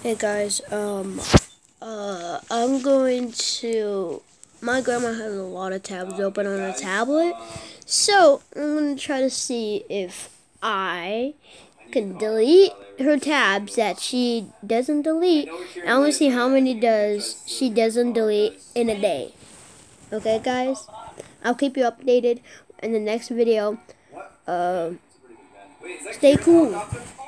Hey guys, I'm going to, my grandma has a lot of tabs open on her tablet, so I'm going to try to see if I can delete her tabs that she doesn't delete, and I want to see how many she doesn't delete in a day. Okay guys, I'll keep you updated in the next video. Stay cool.